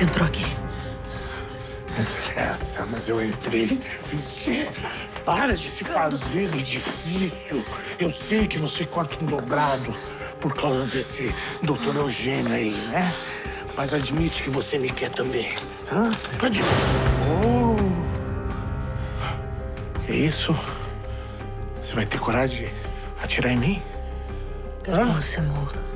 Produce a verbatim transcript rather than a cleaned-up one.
você entrou aqui? Não interessa, mas eu entrei. Para de se fazer de difícil. Eu sei que você corta um dobrado por causa desse doutor Eugênio aí, né? Mas admite que você me quer também. Hã? Admite. Oh. Que isso? Você vai ter coragem de atirar em mim? Quero que você morra.